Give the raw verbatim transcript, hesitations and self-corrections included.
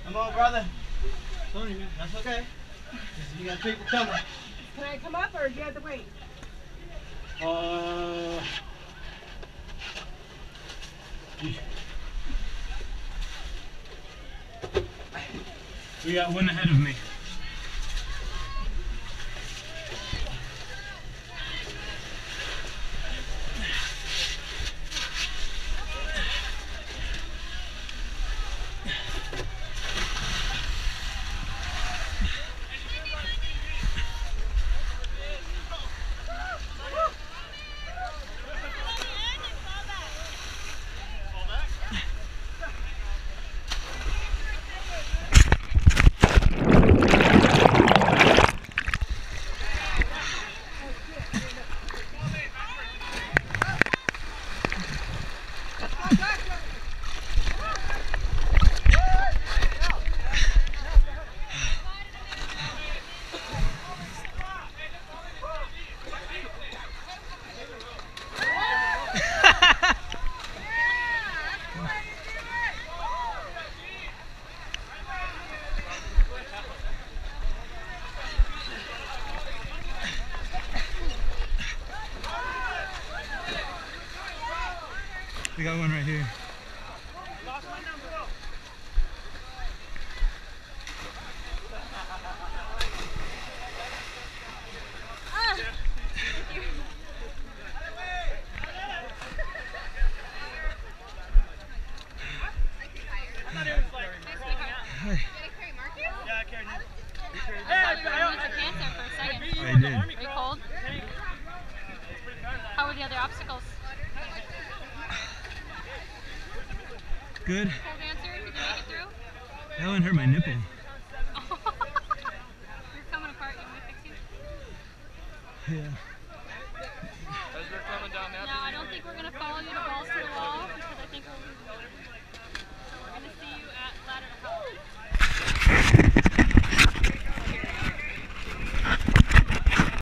Come on, brother. Sorry, man. That's okay. You got people coming. Can I come up or do you have to wait? Uh. We got one ahead of me. We got one right here. Lost my number. Ah. Hi. Yeah, I carried him. Hey, I thought you were immune to cancer for a second. I did. Are you cold? How were the other obstacles? Good. Cold answer? Did you make it through? That one hurt my nipple. You're coming apart. You want me to fix you? Yeah.